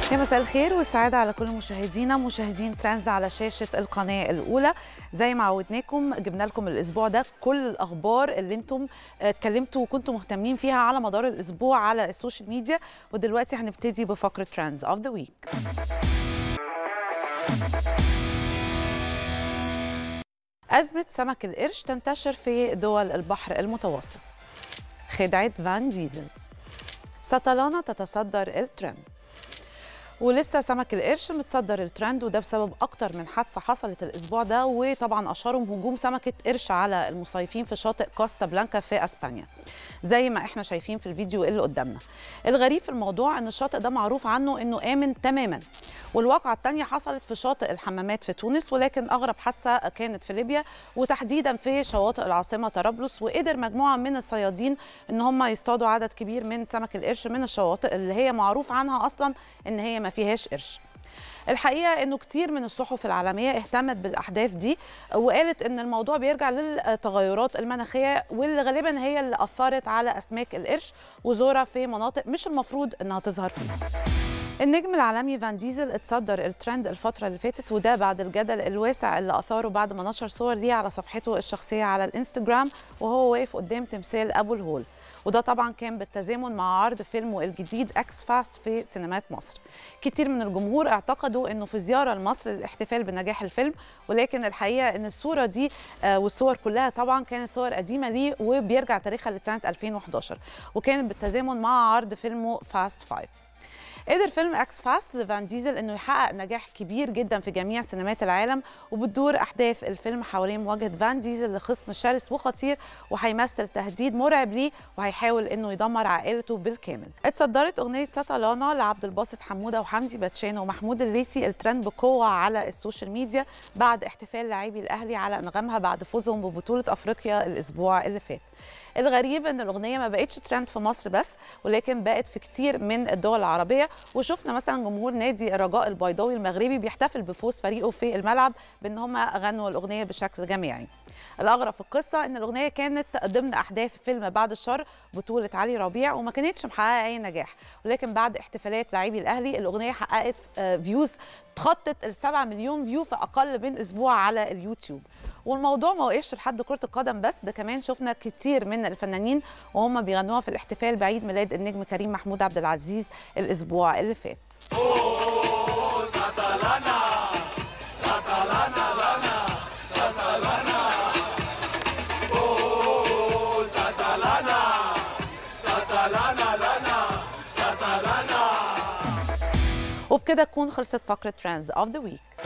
يا مساء الخير والسعادة على كل مشاهدينا مشاهدين ترندز على شاشة القناة الأولى. زي ما عودناكم جبنا لكم الأسبوع ده كل الأخبار اللي انتم اتكلمتوا وكنتم مهتمين فيها على مدار الأسبوع على السوشيال ميديا. ودلوقتي هنبتدي بفقرة ترندز اوف ذا ويك. أزمة سمك القرش تنتشر في دول البحر المتوسط. خدعة فان ديزل. سطلانة تتصدر الترند. ولسه سمك القرش متصدر الترند، وده بسبب اكتر من حادثه حصلت الاسبوع ده، وطبعا اشهرهم هجوم سمكه قرش على المصيفين في شاطئ كوستا بلانكا في اسبانيا زي ما احنا شايفين في الفيديو اللي قدامنا. الغريب في الموضوع ان الشاطئ ده معروف عنه انه امن تماما، والواقعه الثانيه حصلت في شاطئ الحمامات في تونس، ولكن اغرب حادثه كانت في ليبيا وتحديدا في شواطئ العاصمه طرابلس. وقدر مجموعه من الصيادين ان هم يصطادوا عدد كبير من سمك القرش من الشواطئ اللي هي معروف عنها اصلا ان هي ما فيهاش قرش. الحقيقه انه كتير من الصحف العالميه اهتمت بالاحداث دي وقالت ان الموضوع بيرجع للتغيرات المناخيه، واللي غالبا هي اللي اثرت على اسماك القرش وزورها في مناطق مش المفروض انها تظهر فيها. النجم العالمي فان ديزل اتصدر الترند الفترة اللي فاتت، وده بعد الجدل الواسع اللي أثاره بعد ما نشر صور ليه على صفحته الشخصية على الانستجرام وهو واقف قدام تمثال أبو الهول، وده طبعا كان بالتزامن مع عرض فيلمه الجديد اكس فاست في سينمات مصر. كتير من الجمهور اعتقدوا انه في زيارة لمصر للاحتفال بنجاح الفيلم، ولكن الحقيقة ان الصورة دي والصور كلها طبعا كانت صور قديمة ليه وبيرجع تاريخها لسنة 2011، وكانت بالتزامن مع عرض فيلمه فاست 5. قدر فيلم اكس فاست لفان ديزل انه يحقق نجاح كبير جدا في جميع سينمات العالم، وبتدور احداث الفيلم حوالين مواجهه فان ديزل لخصم شرس وخطير وهيمثل تهديد مرعب ليه وهيحاول انه يدمر عائلته بالكامل. اتصدرت اغنيه سطلانه لعبد الباسط حموده وحمدي باتشان ومحمود الليثي الترند بقوه على السوشيال ميديا بعد احتفال لاعبي الاهلي على انغامها بعد فوزهم ببطوله افريقيا الاسبوع اللي فات. الغريب ان الاغنيه ما بقتش ترند في مصر بس، ولكن بقت في كتير من الدول العربيه، وشفنا مثلا جمهور نادي الرجاء البيضاوي المغربي بيحتفل بفوز فريقه في الملعب بان هم غنوا الاغنيه بشكل جماعي. الاغرب في القصه ان الاغنيه كانت ضمن احداث فيلم بعد الشر بطوله علي ربيع وما كانتش محققه اي نجاح، ولكن بعد احتفالات لاعبي الاهلي الاغنيه حققت فيوز تخطت ال7 مليون فيو في اقل من اسبوع على اليوتيوب. والموضوع ما وقفش لحد كرة القدم بس، ده كمان شفنا كتير من الفنانين وهم بيغنوها في الاحتفال بعيد ميلاد النجم كريم محمود عبد العزيز الأسبوع اللي فات. وبكده تكون خلصت فقرة ترندز اوف ذا ويك.